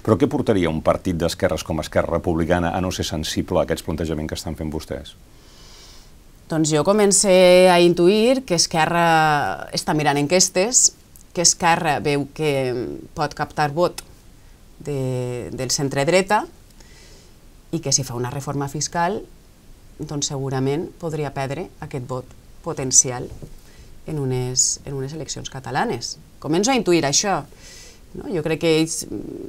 Però què portaria un partit d'esquerres com Esquerra Republicana a no ser sensible a aquests plantejaments que estan fent vostès? Doncs jo comencé a intuir que Esquerra està mirant enquestes, que Esquerra veu que pot captar vot del centre-dreta i que si fa una reforma fiscal doncs segurament podria perdre aquest vot potencial en unes eleccions catalanes. Començo a intuir això. Jo crec que ells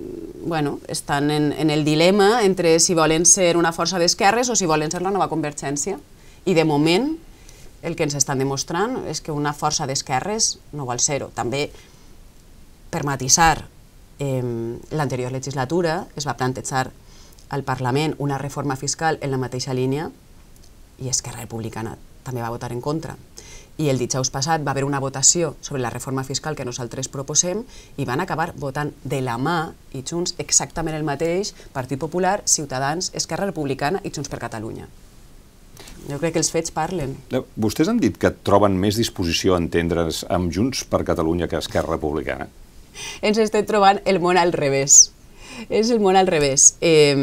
estan en el dilema entre si volen ser una força d'esquerres o si volen ser la nova Convergència. I de moment el que ens estan demostrant és que una força d'esquerres no vol ser-ho. També, per matisar, l'anterior legislatura es va plantejar al Parlament una reforma fiscal en la mateixa línia i Esquerra Republicana també va votar en contra. I el dijous passat va haver una votació sobre la reforma fiscal que nosaltres proposem i van acabar votant de la mà i Junts exactament el mateix, Partit Popular, Ciutadans, Esquerra Republicana i Junts per Catalunya. Jo crec que els fets parlen. Vostès han dit que troben més disposició a entendre's amb Junts per Catalunya que Esquerra Republicana. Ens estem trobant el món al revés. És el món al revés.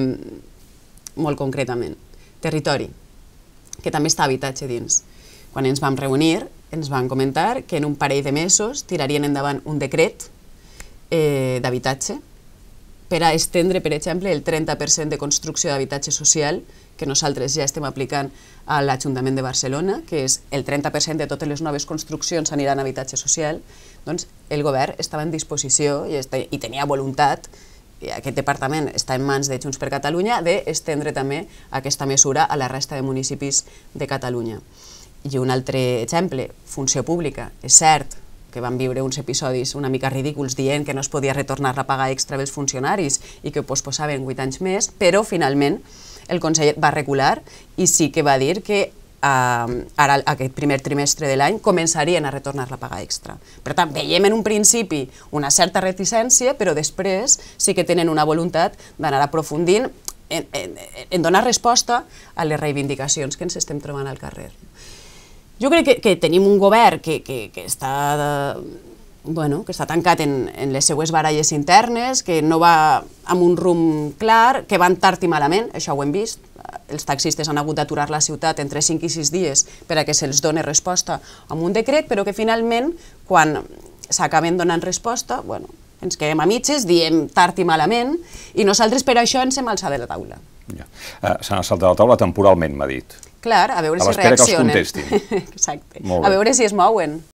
Molt concretament. Territori, que també està habitatge dins. Quan ens vam reunir, ens van comentar que en un parell de mesos tirarien endavant un decret d'habitatge per a estendre, per exemple, el 30% de construcció d'habitatge social que nosaltres ja estem aplicant a l'Ajuntament de Barcelona, que és el 30% de totes les noves construccions aniran a habitatge social. Doncs el govern estava en disposició i tenia voluntat, i aquest departament està en mans de Junts per Catalunya, d'estendre també aquesta mesura a la resta de municipis de Catalunya. I un altre exemple, funció pública. És cert que vam viure uns episodis una mica ridículs dient que no es podia retornar la paga extra dels funcionaris i que ho posposaven 8 anys més, però finalment el Consell va recular i sí que va dir que ara aquest primer trimestre de l'any començarien a retornar la paga extra. Per tant, veiem en un principi una certa reticència, però després sí que tenen una voluntat d'anar aprofundint en donar resposta a les reivindicacions que ens estem trobant al carrer. Jo crec que tenim un govern que està tancat en les seues baralles internes, que no va amb un rumb clar, que van tard i malament, això ho hem vist. Els taxistes han hagut d'aturar la ciutat entre 5 i 6 dies per a que se'ls doni resposta amb un decret, però que finalment, quan s'acaben donant resposta, ens quedem a mitges, diem tard i malament, i nosaltres per això ens hem alçat de la taula. S'han saltat de la taula temporalment, m'ha dit. Clar, a veure si reaccionen. A l'espera que els contestin. Exacte. A veure si es mouen.